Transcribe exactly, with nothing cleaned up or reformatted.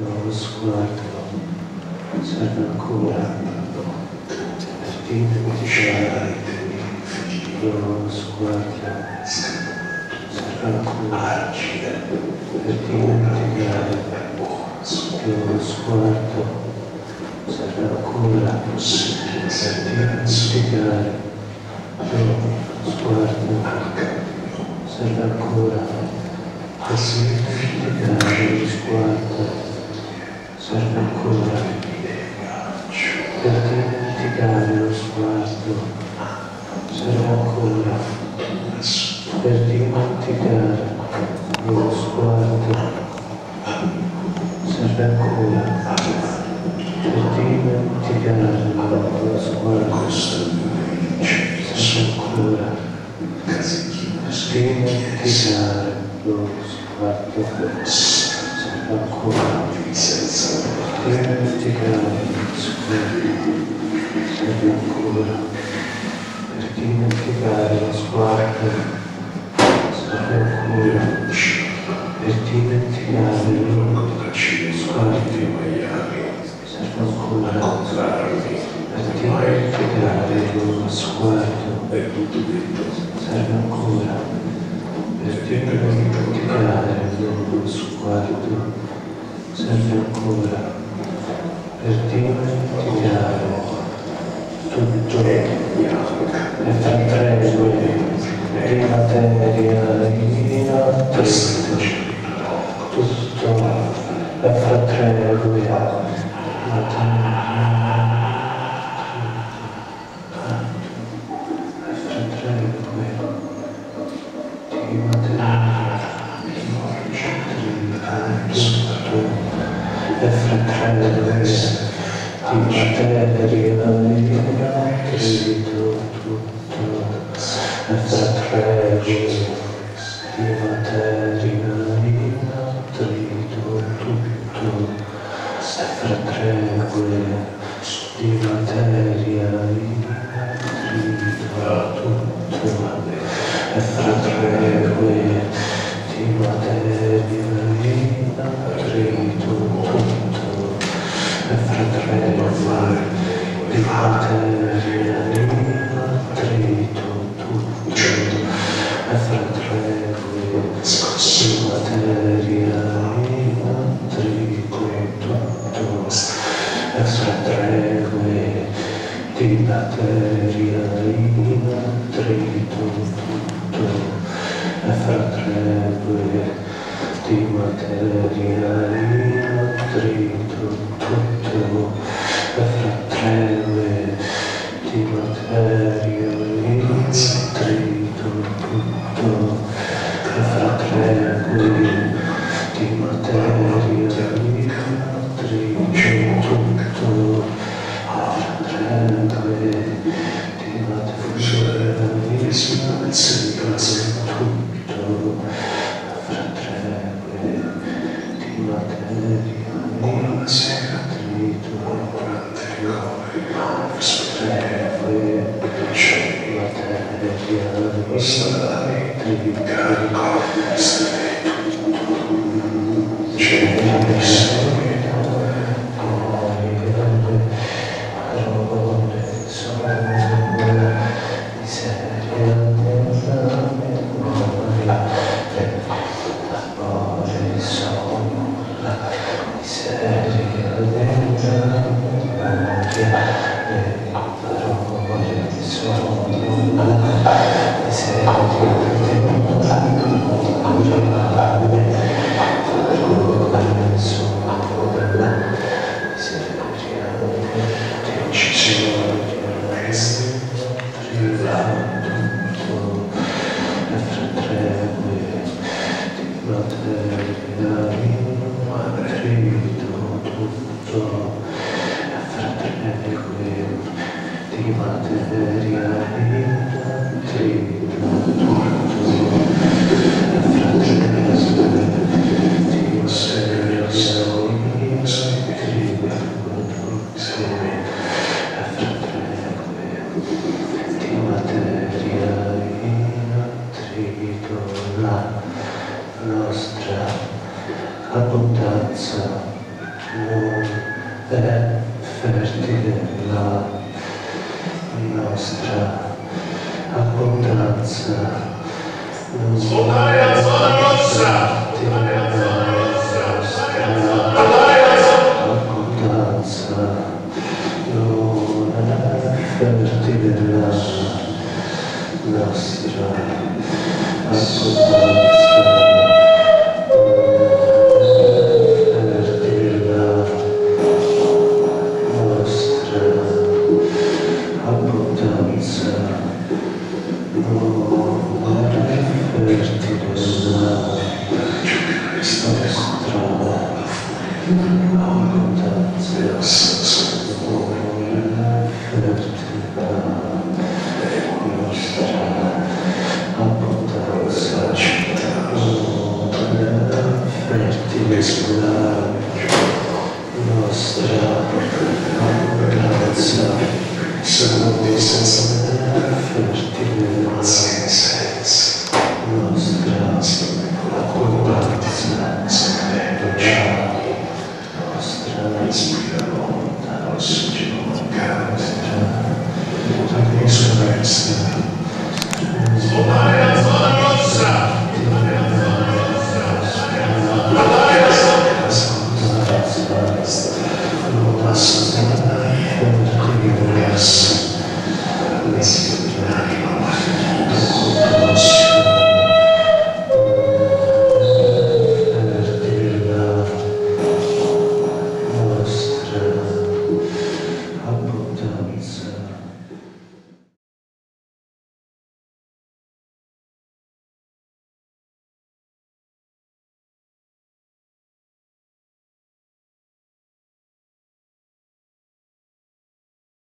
lo sguardo serve ancora per dimenticare, lo sguardo serve ancora per dimenticare, lo sguardo serve ancora per dimenticare, lo sguardo serve ancora per dimenticare, lo sguardo serve ancora per dimenticare, lo sguardo serve ancora per dimenticare, lo sguardo serve ancora per dimenticare, lo sguardo serve ancora per dimenticare, lo sguardo serve ancora dimenticare, lo sguardo serve ancora per dimenticare, lo sguardo serve ancora per dimenticare, lo sguardo serve ancora per dimenticare, lo sguardo serve ancora per dimenticare, lo sguardo serve ancora per dimenticare tutto e frattrello di materia in attrito, tutto è frattrello di e fratello di materia in attrito, tutto è fratello di materia in attrito, tutto è fratello di materia in attrito, tutto è fratello di materia in attrito, tutto è fratello di materia in attrito, tutto è fratello di materia in attrito, tutto è fratello di materia in attrito, tutto è fratello di materia in attrito, tutto è fratello di materia in attrito, tutto è fratello di materia in attrito, tutto è fratello di materia in attrito, tutto buonasera, trito, la nostra abbondanza non è fertile la nostra abbondanza, non Sfondare la zona rossa! fertile la nostra abbondanza, non è fertile la nostra abbondanza. Abbondanza,